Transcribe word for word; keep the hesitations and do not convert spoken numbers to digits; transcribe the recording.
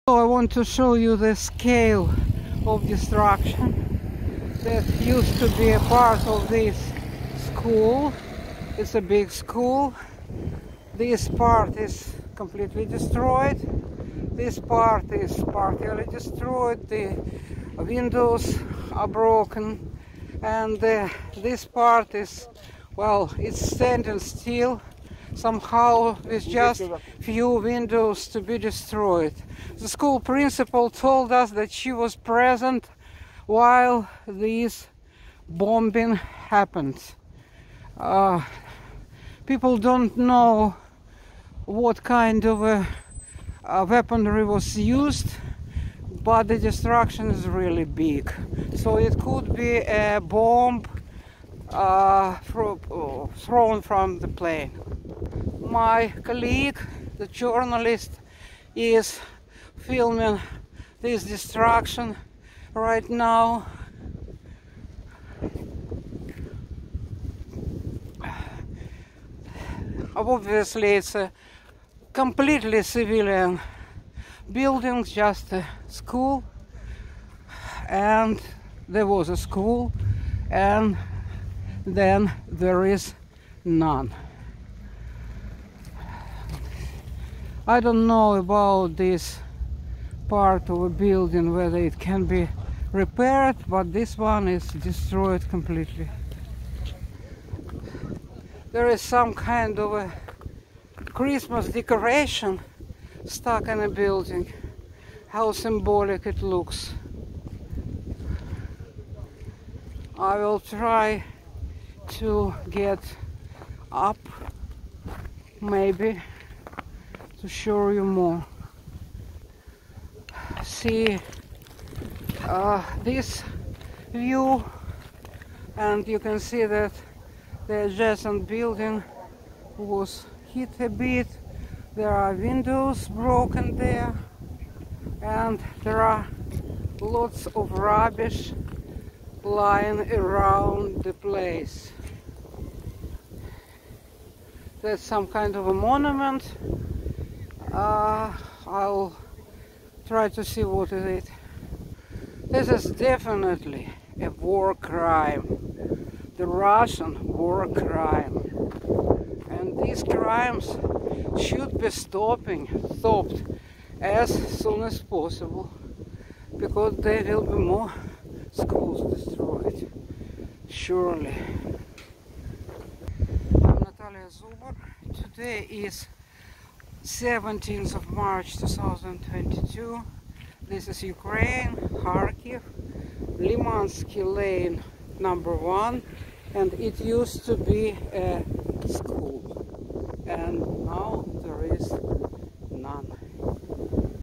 So I want to show you the scale of destruction that used to be a part of this school. It's a big school. This part is completely destroyed. This part is partially destroyed. The windows are broken. And uh, this part is, well, it's standing still. Somehow with just few windows to be destroyed. The school principal told us that she was present while this bombing happened. Uh, people don't know what kind of a, a weaponry was used, but the destruction is really big. So it could be a bomb uh, thro thrown from the plane. My colleague, the journalist, is filming this destruction right now. Obviously, it's a completely civilian building, just a school, and there was a school, and then there is none. I don't know about this part of a building, whether it can be repaired, but this one is destroyed completely. There is some kind of a Christmas decoration stuck in a building. How symbolic it looks. I will try to get up, maybe, to show you more. See uh, this view, and you can see that the adjacent building was hit a bit. There are windows broken there, and there are lots of rubbish lying around the place. There's some kind of a monument. Uh, I'll try to see what is it. This is definitely a war crime, the Russian war crime, and these crimes should be stopping, stopped as soon as possible, because there will be more schools destroyed, surely. I'm Nataliya Zubar. Today is seventeenth of March two thousand twenty-two. This is Ukraine, Kharkiv, Limanska Lane number one, and it used to be a school. And